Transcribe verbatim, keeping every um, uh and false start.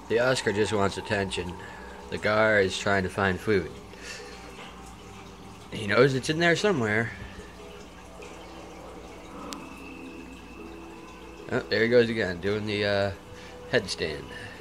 The Oscar just wants attention. The Gar is trying to find food. He knows it's in there somewhere. Oh, there he goes again, doing the uh, headstand.